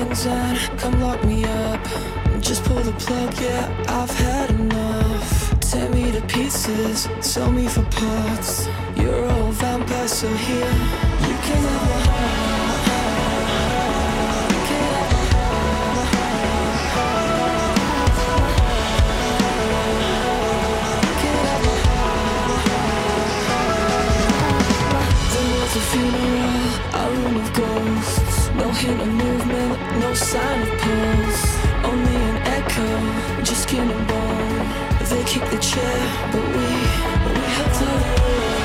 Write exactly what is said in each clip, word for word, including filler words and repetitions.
guns and come lock me up. Just pull the plug, yeah, I've had enough. Tear me to pieces, sell me for parts. You're a vampire, so here you can have my heart. You can have my heart. You can have my heart. There was a funeral, a room of ghosts. No hint of movement, no sign of pulse. Only an echo, just skin and bone. They kicked the chair, but we, we held her.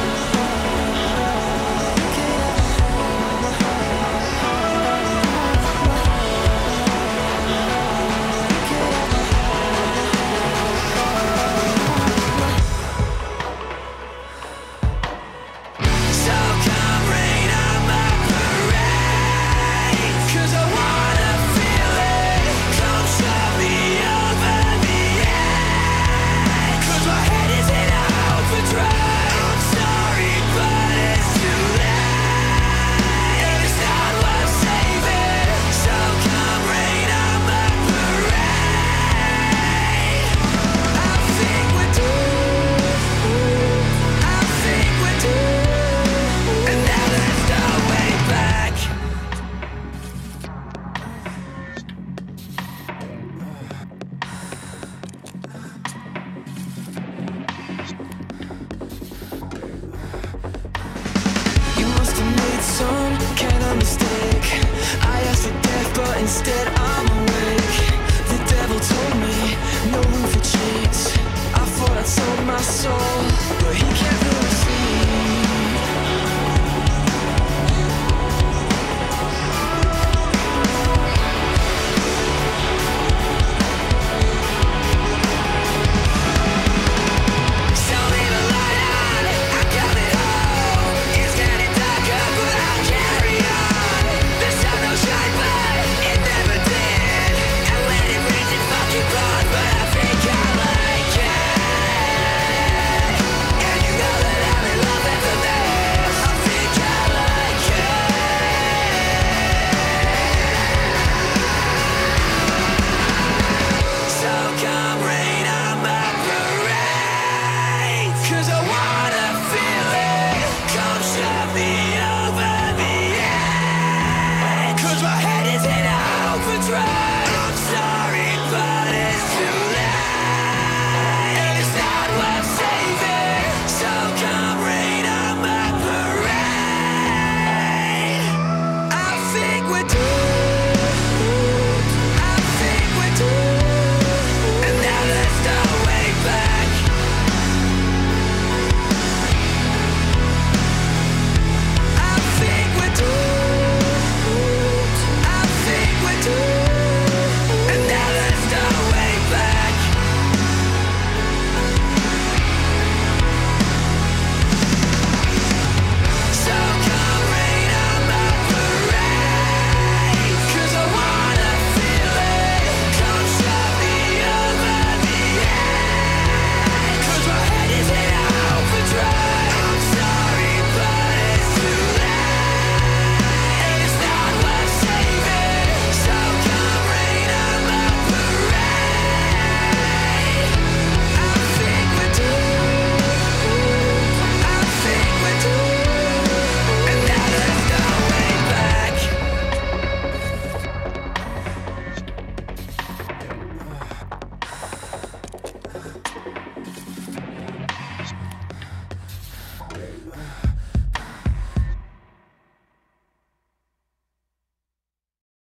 Some kind of mistake. I asked for death, but instead I'm awake. The devil told me no room for cheats. I thought I sold my soul, but he kept me.